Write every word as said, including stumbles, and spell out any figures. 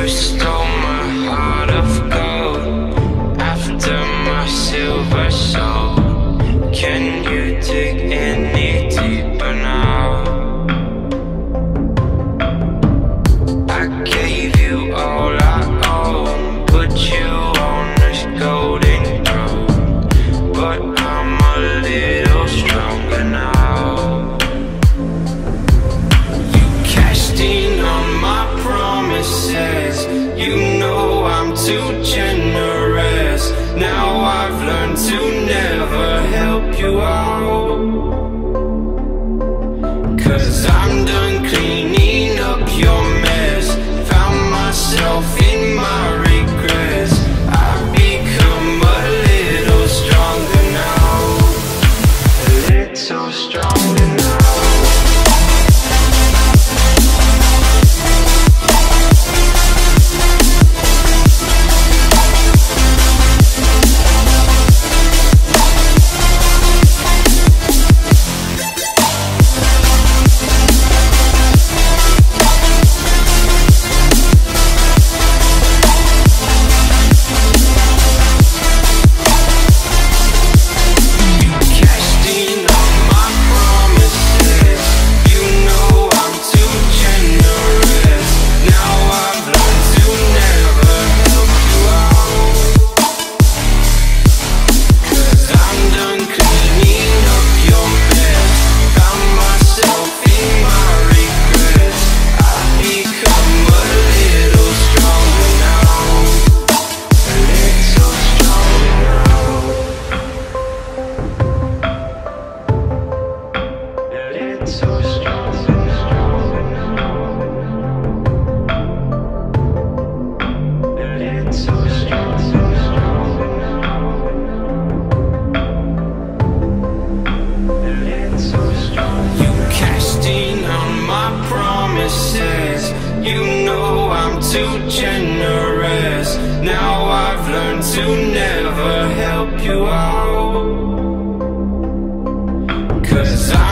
you stole my heart of gold after my silver soul. Can you dig any deeper now? I gave you all I own, put you on this golden throne, but I'm a little stronger now. You cashed in on my promises, you know I'm too generous. Now I've learned to never help you out, 'cause I'm done cleaning up your mess. Found myself in my regrets. I've become a little stronger now, a little stronger now. You know I'm too generous. Now I've learned to never help you out, 'cause I